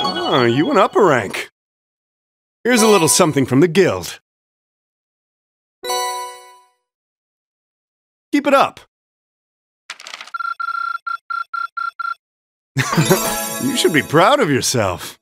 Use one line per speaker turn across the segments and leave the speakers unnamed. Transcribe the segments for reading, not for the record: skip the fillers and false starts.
Ah, you went up a rank. Here's a little something from the guild. Keep it up. You should be proud of yourself.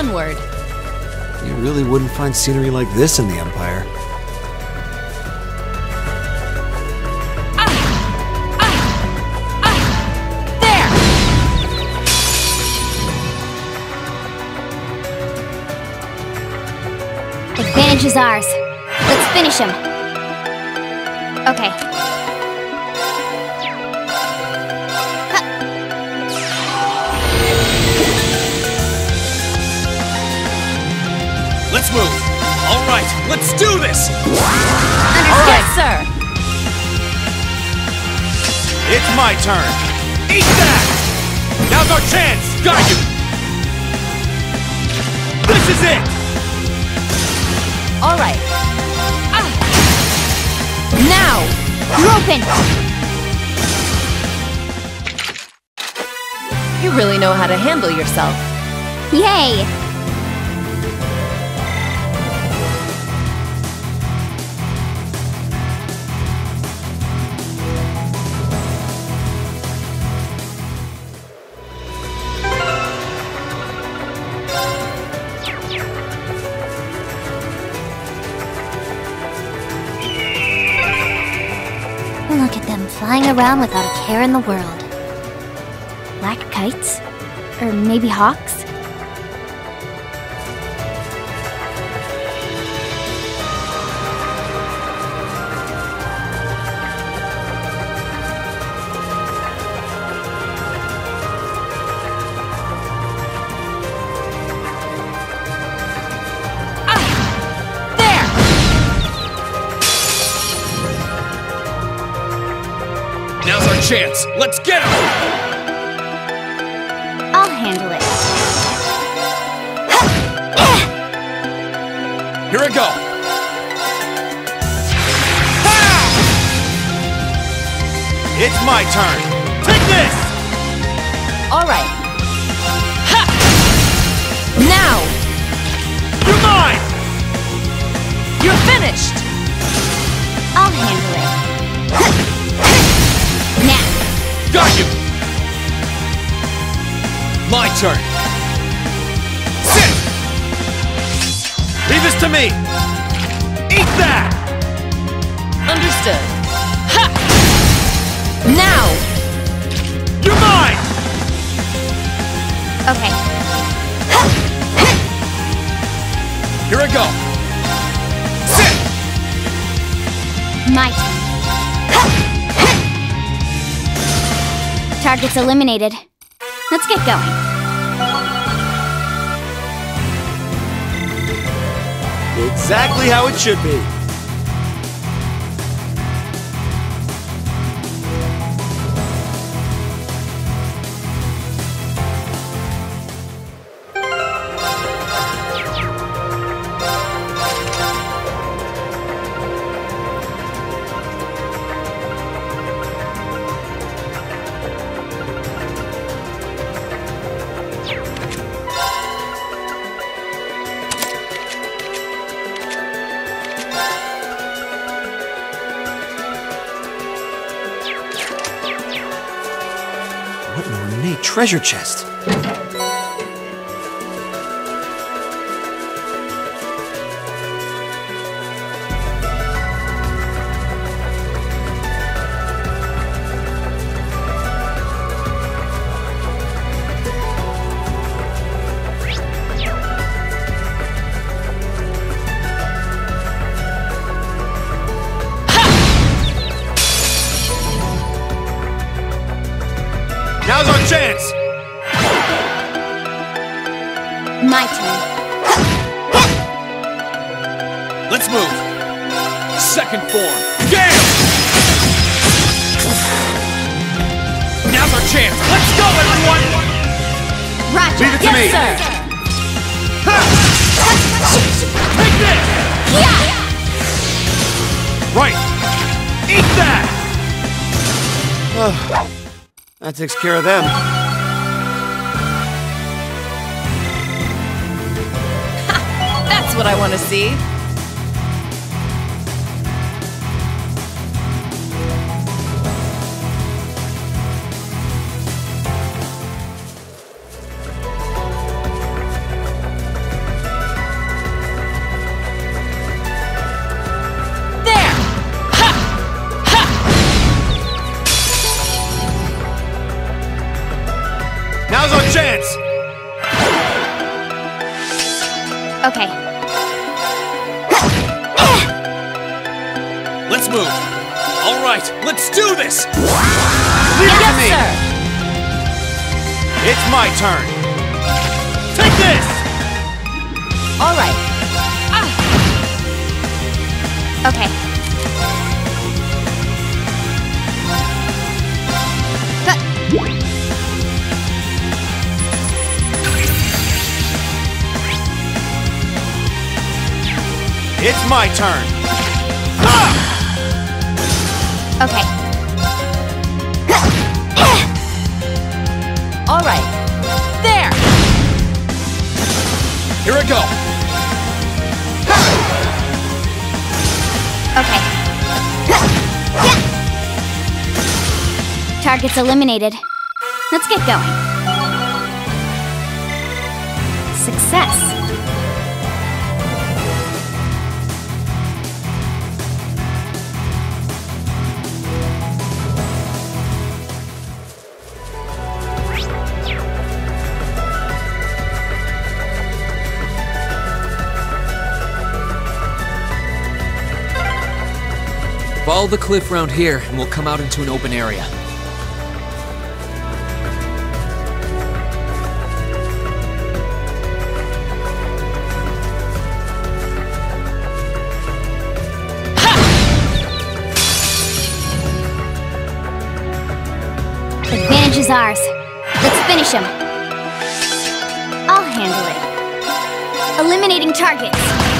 Onward!
You really wouldn't find scenery like this in the Empire.
There!
Advantage is ours. Let's finish him. Okay.
Let's move. All right, let's do this.
Understood, yes, sir.
It's my turn. Eat that! Now's our chance. Got you. This is it.
All right.
Now! You're open!
You really know how to handle yourself.
Yay! Look at them flying around without a care in the world. Black kites? Or maybe hawks?
Now's our chance. Let's get him.
I'll handle it.
Here I go. It's my turn. Take this.
All right. Ha! Now!
You're mine.
You're finished.
I'll handle it. Now!
Got you. My turn. Sit. Leave this to me. Eat that.
Understood. Ha! Now!
You're mine.
Okay.
Here I go. Sit.
My turn. Target's eliminated. Let's get going.
Exactly how it should be. What an ornate treasure chest.
Now's our chance.
My turn.
Let's move. Second form. Gale! Now's our chance. Let's go, everyone!
Roger.
Leave it to me.
Sir.
Ha! Take this!
Yeah!
Right. Eat that!
That takes care of them.
That's what I want to see.
Now's our chance!
Okay.
Let's move. All right, let's do this!
Leave it to me! Sir.
It's my turn. Take this!
All right.
Okay.
It's my turn.
Okay.
All right. There.
Here I go.
Okay. Target's eliminated. Let's get going. Success.
Follow the cliff round here, and we'll come out into an open area.
Advantage is ours. Let's finish him. I'll handle it. Eliminating targets.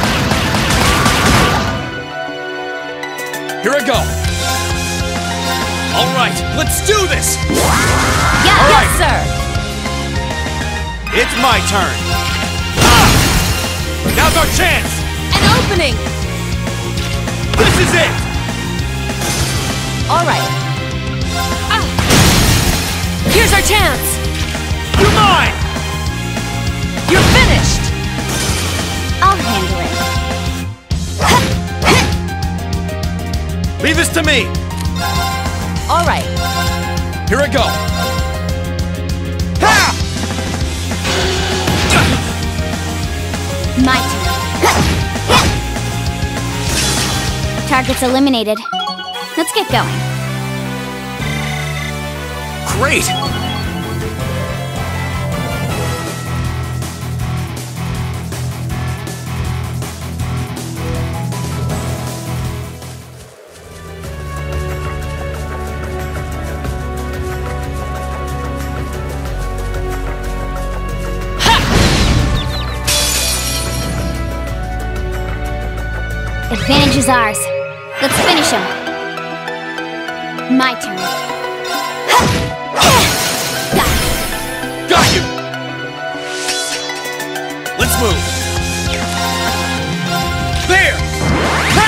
Here I go. All right, let's do this.
Yeah,
all
yes,
right.
sir.
It's my turn. Now's our chance.
An opening.
This is it.
All right. Here's our chance.
You're mine.
You're finished.
I'll handle it.
Leave this to me.
All right.
Here I go. Ha!
My turn. Target's eliminated. Let's get going.
Great.
Advantage is ours. Let's finish him. My turn.
Got you. Let's move. There. Ha!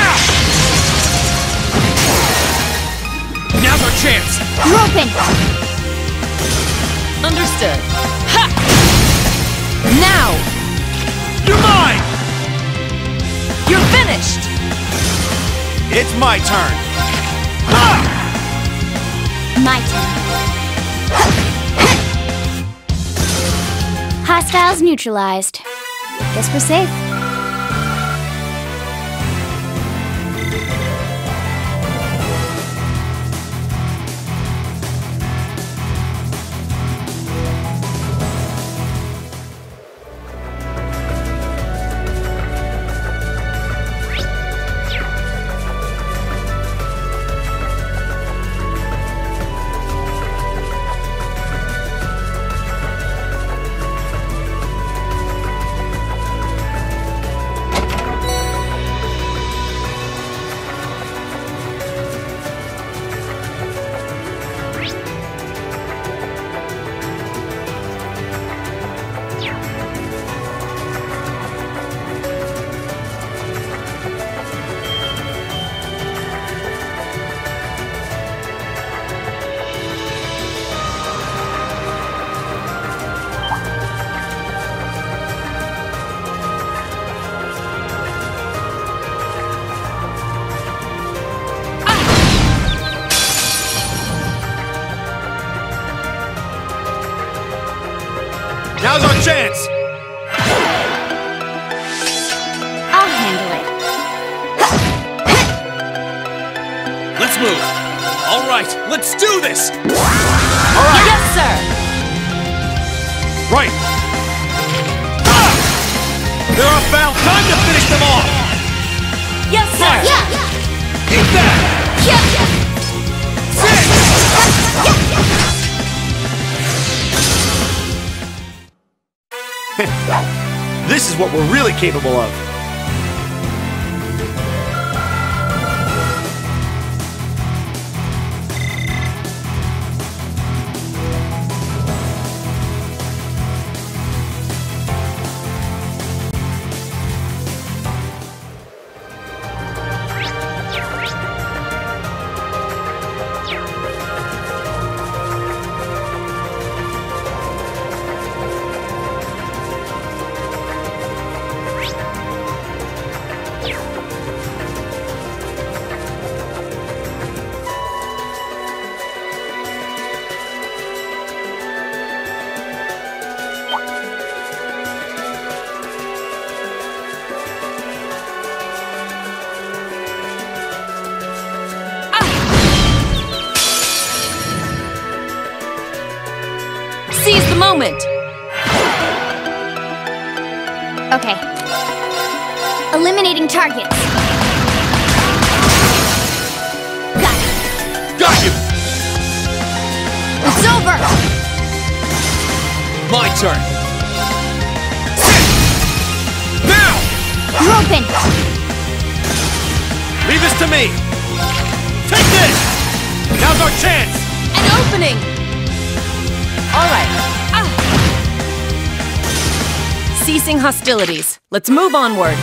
Now's our chance.
You're open.
Understood. Ha! Now.
You're mine.
You're finished.
It's my turn. Ha!
My turn. Hostiles neutralized. Guess we're safe.
Now's our chance!
I'll handle it.
Let's move! Alright, let's do this!
Yes, sir!
Right! Ah! They're off-bound! Time to finish them off!
Yes, sir!
Eat that! This is what we're really capable of.
Seize the moment!
Okay. Eliminating targets. Got it.
Got you!
It's over!
My turn! Now!
You're open!
Leave this to me! Take this! Now's our chance!
An opening! Alright. Ceasing hostilities. Let's move onward.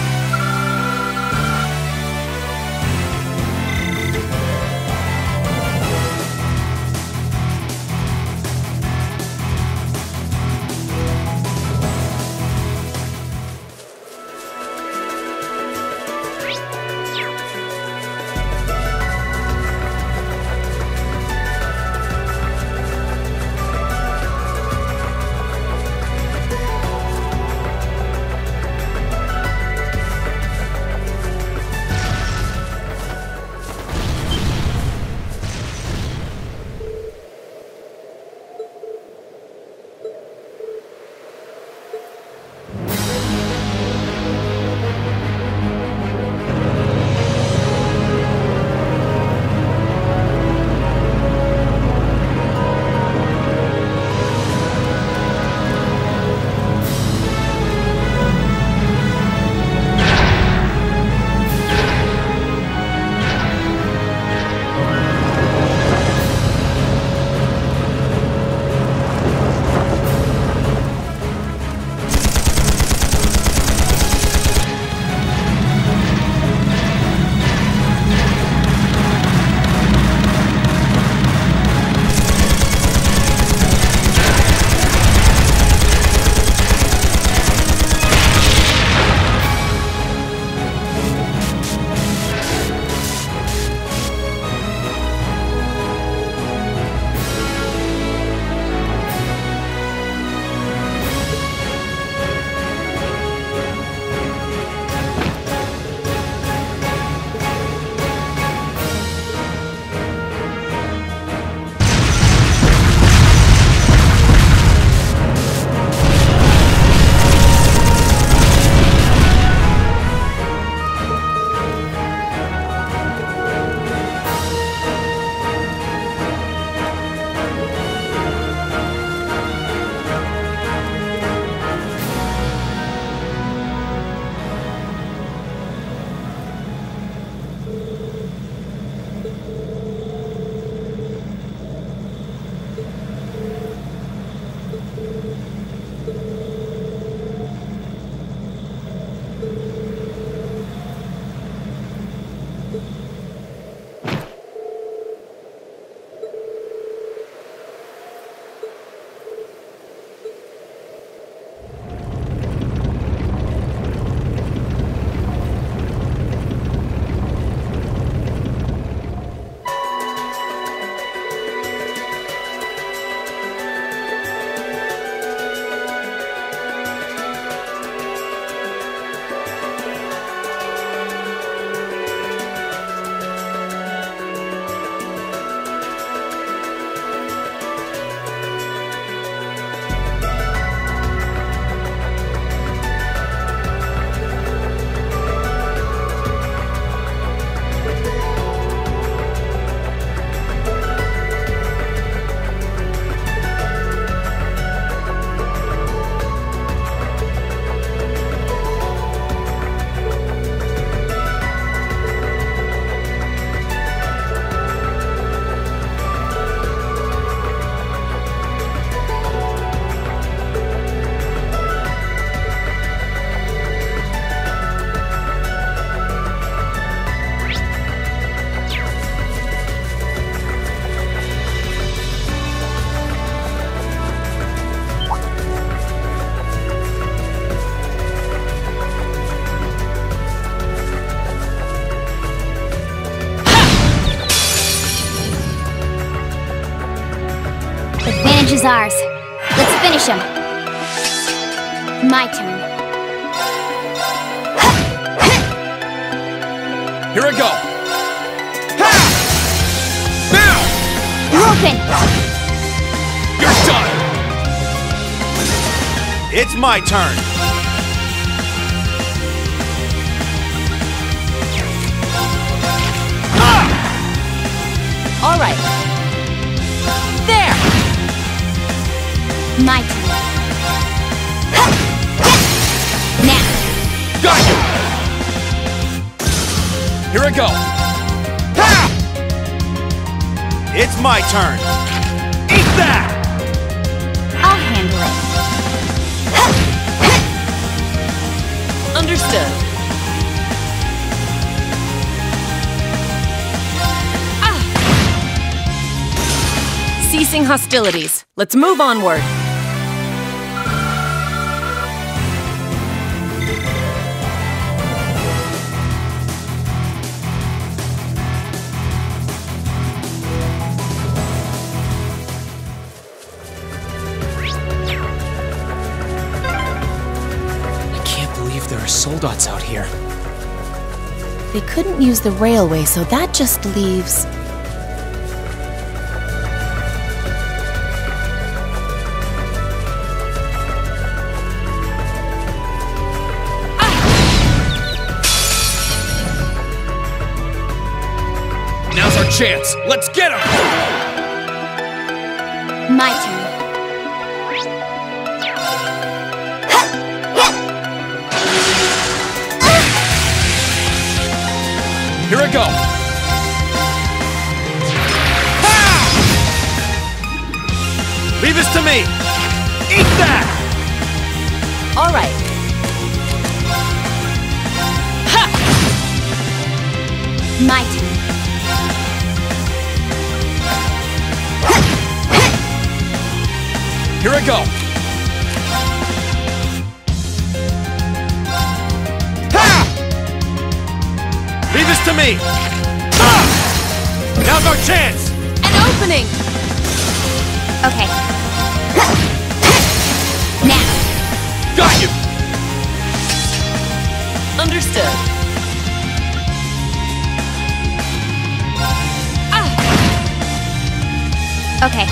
is ours. Let's finish him. My turn.
Here I go. Ha! Now!
Broken!
You're done! It's my turn. Ah!
All right. There!
My turn. Now!
Got you! Here I go. Ha! It's my turn. Eat that!
I'll handle it.
Understood. Ceasing hostilities. Let's move onward.
There are soldats out here.
They couldn't use the railway, so that just leaves...
Now's our chance. Let's get him!
My turn.
Here I go. Ha! Leave this to me. Eat that!
All right. Ha!
My turn.
Here I go. Leave this to me! Ah! Now's our chance!
An opening!
Okay. Now!
Got you!
Understood.
Okay.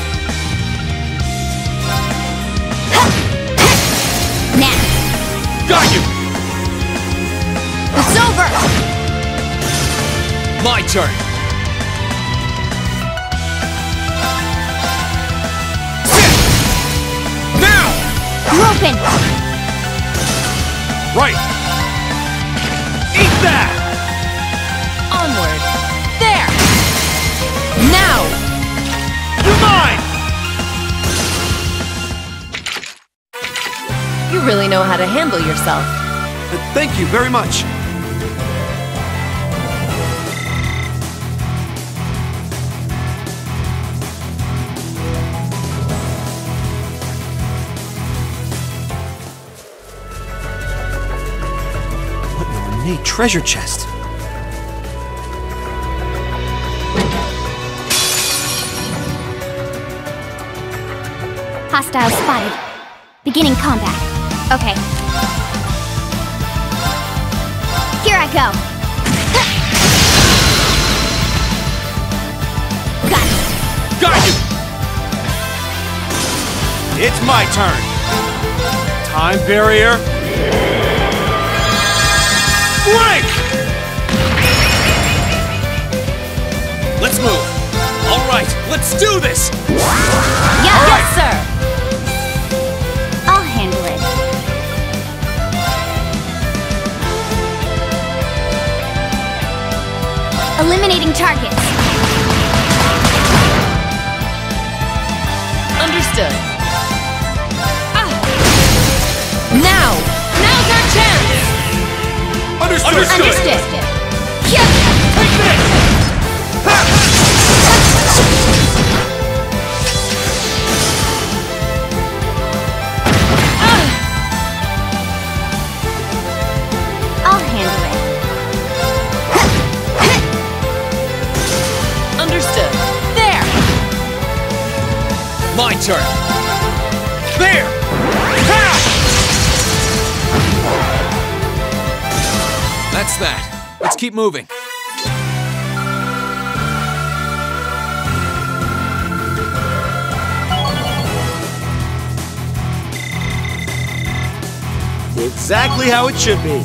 Now!
Got you!
It's over!
My turn! Sit! Now!
Broken!
Right! Eat that!
Onward. There! Now!
You're mine!
You really know how to handle yourself.
Thank you very much. What an ornate treasure chest.
Hostile spotted. Beginning combat. Okay. Here I go. Got it.
Got you! It's my turn! Time barrier. Break! Let's move. All right, let's do this!
Yeah.
All right.
Yes, sir!
I'll handle it. Eliminating targets.
Understood. Now! Now's our chance!
Understood!
Understood.
Take this! Ha!
I'll handle it.
Understood. There!
My turn. There! Ha! That's that. Let's keep moving.
Exactly how it should be.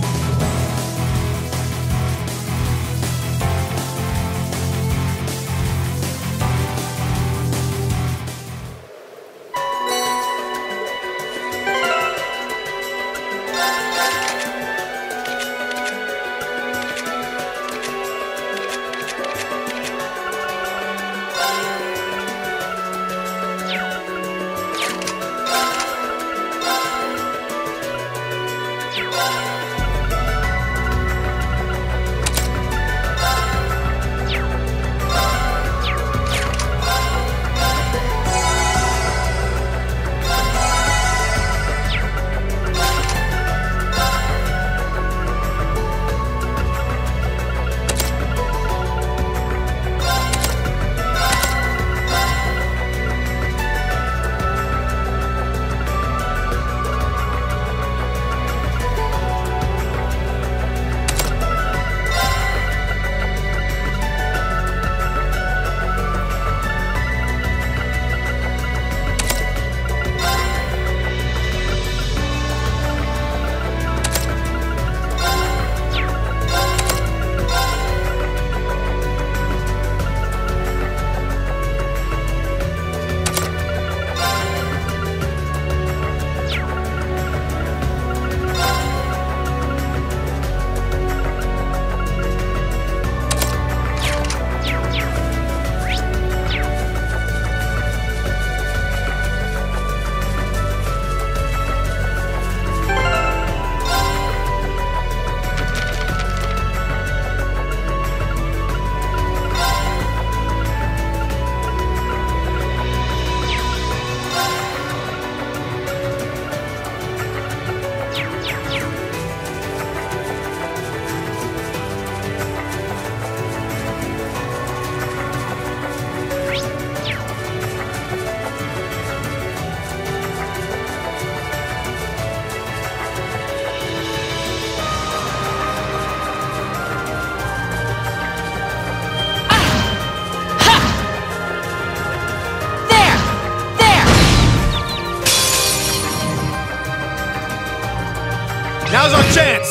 Now's our chance!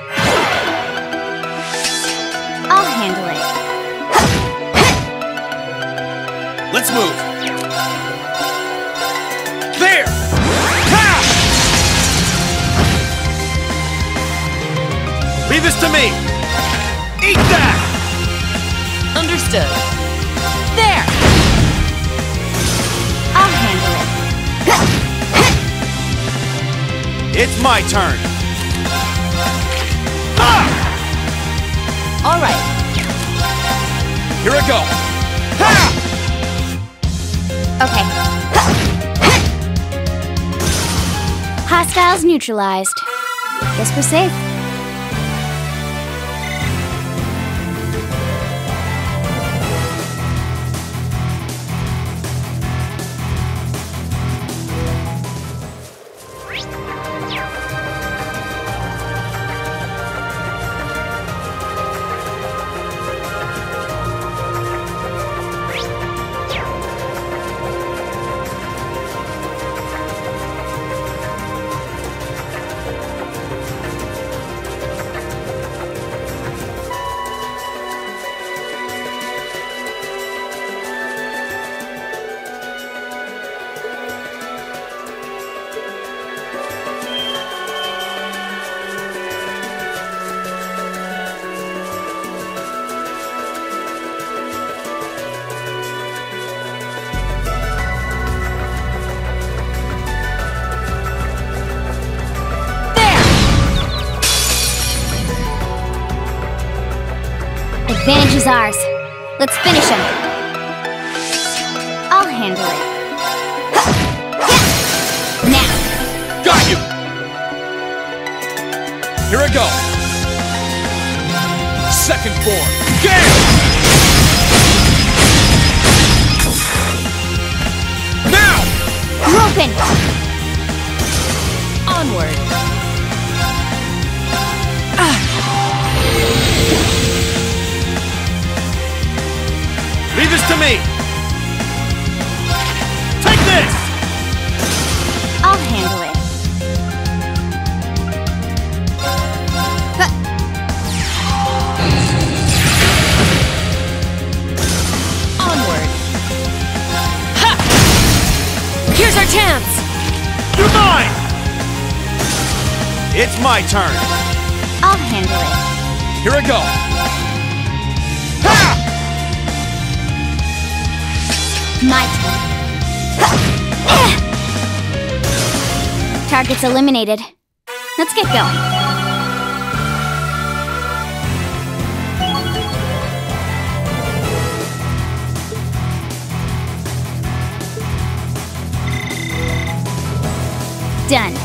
I'll handle it.
Let's move. There! Ha! Leave this to me! Eat that!
Understood. There!
I'll handle it.
It's my turn! Ah!
All right.
Here I go! Ha!
Okay. Hostiles neutralized. Guess we're safe. Advantage is ours. Let's finish him. I'll handle it. Now.
Got you! Here I go. Second form. Gale! Now!
open!
Onward.
Leave this to me! Take this!
I'll handle it.
Onward. Ha! Here's our chance!
You're mine! It's my turn!
I'll handle it.
Here I go! Ha!
My turn. Target's eliminated. Let's get going. Done.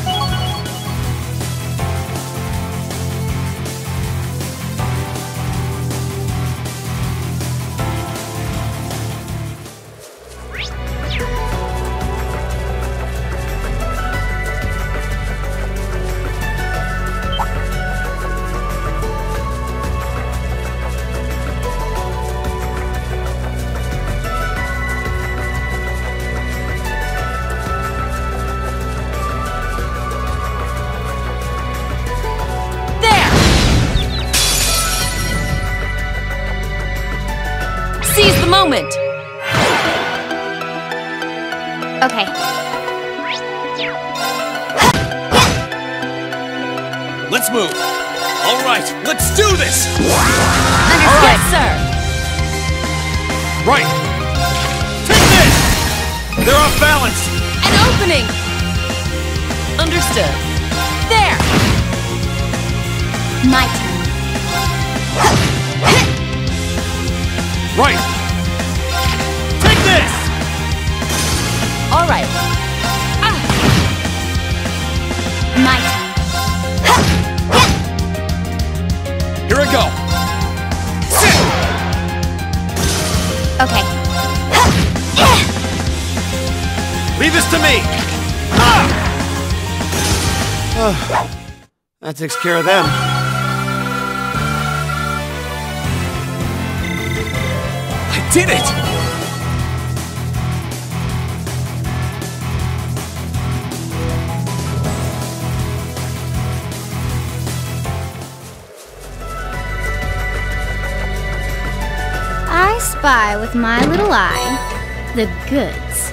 Seize the moment!
Okay.
Let's move! Alright, let's do this!
Understood, sir!
Right! Take this! They're off balance!
An opening! Understood. There!
My turn.
Right! Take this!
All right.
My turn.
Here I go!
Okay.
Leave this to me!
That takes care of them.
I did it!
I spy with my little eye the goods.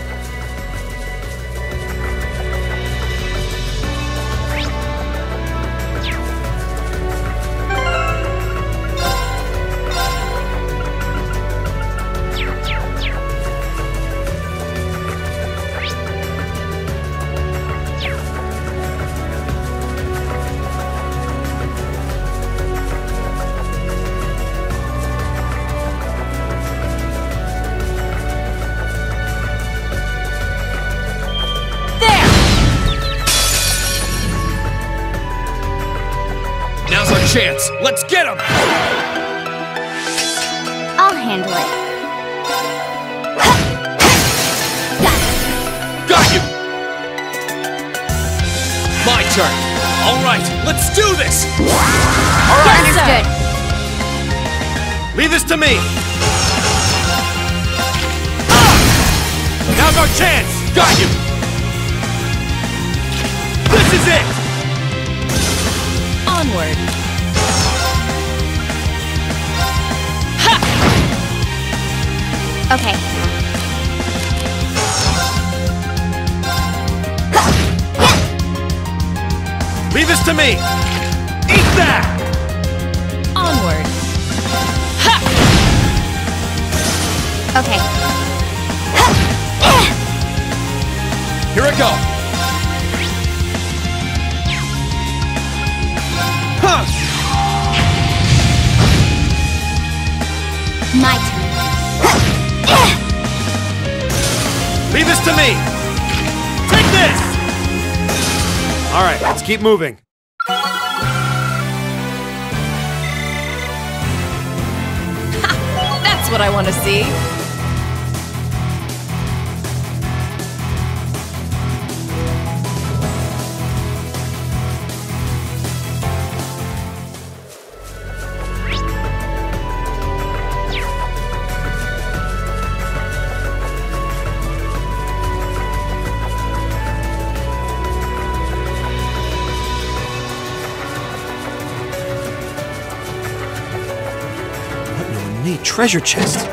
Now's our chance! Let's get him!
I'll handle it.
Got you! My turn! Alright, let's do this! Alright!
Understood.
Leave this to me! Now's our chance! Got you! This is it!
Onward.
Okay.
Leave this to me! Eat that!
Onward.
Okay.
Here I go! Huh!
My turn.
Leave this to me! Take this!
Alright, let's keep moving.
That's what I want to see.
neat treasure chest.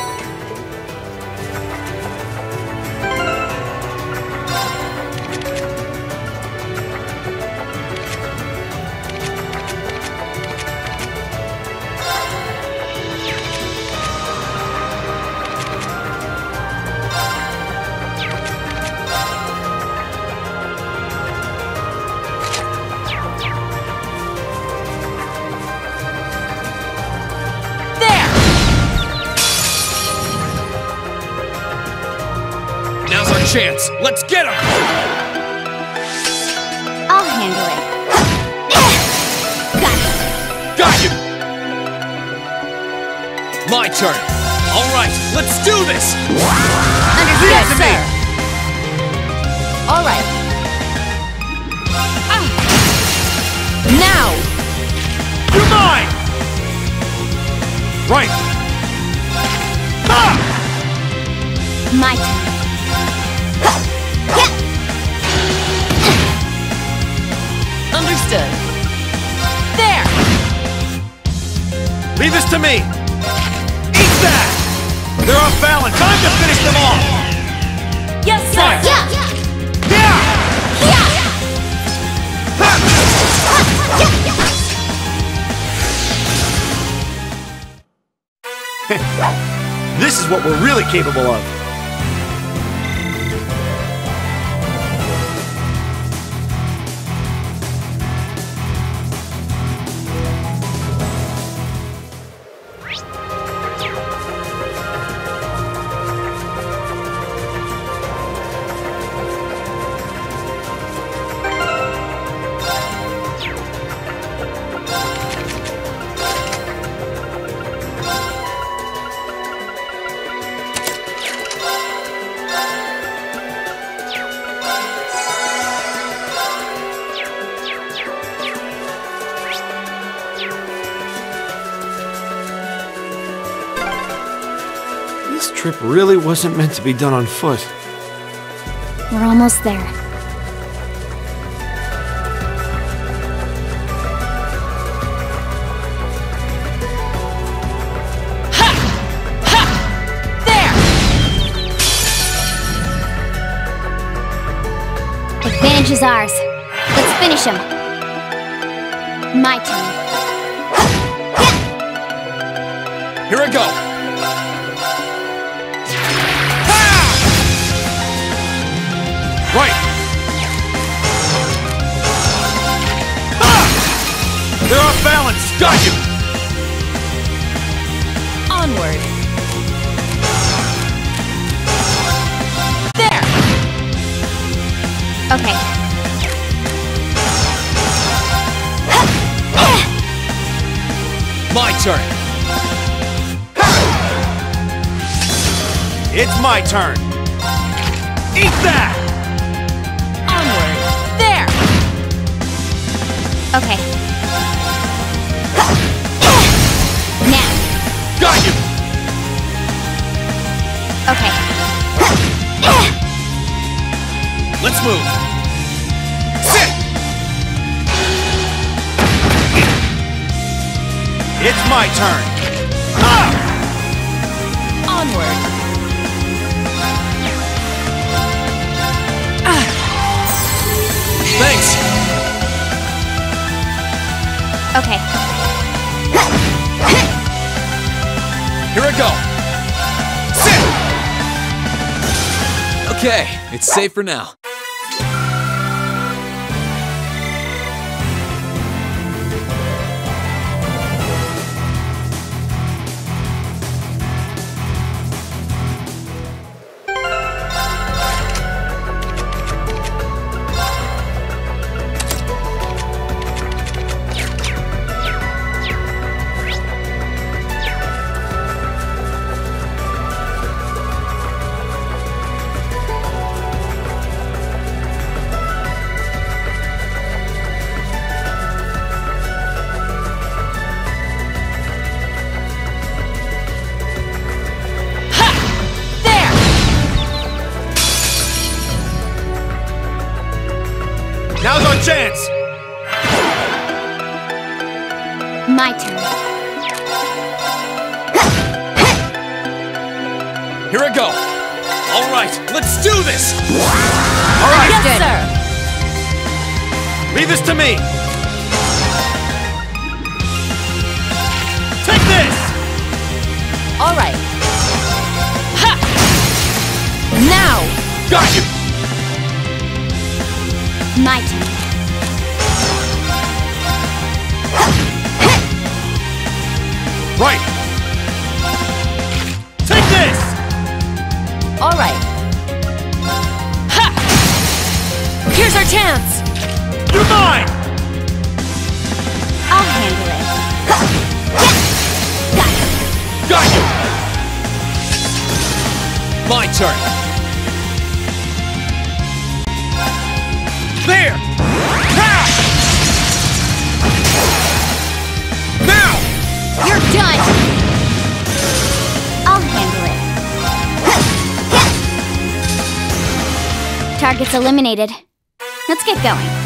Now's our chance. Let's get him!
I'll handle it. Got it.
Got you! My turn. All right, let's do this!
Understood,
Leave it to me!
sir. All right. Now!
You're mine! Right! Ah!
My turn.
Understood. There!
Leave this to me! Eat that! They're off balance! Time to finish them off!
Yes, sir!
Right.
Yeah!
Yeah! This is what we're really capable of.
This trip really wasn't meant to be done on foot.
We're almost there. Advantage is ours. Let's finish him. My turn.
Here I go! Right! Ah! They're off balance! Got you!
Onward. There!
Okay.
My turn! It's my turn! Eat that!
Onward. There!
Okay. Now.
Got you!
Okay.
Let's move! Sit! It's my turn! Ah!
Onward.
Thanks!
Okay.
Here I go! Sit!
Okay, it's safe for now.
Now's our chance!
My turn.
Here I go. All right, let's do this.
All right,
Yes, sir.
Leave this to me. Take this.
All right. Ha! Now!
Got you.
My turn.
Right. Take this.
All right. Ha! Here's our chance!
You're mine.
I'll handle it. Got it.
Got you. My turn. There. Ha! Now.
You're done! I'll handle it. Target's eliminated. Let's get going.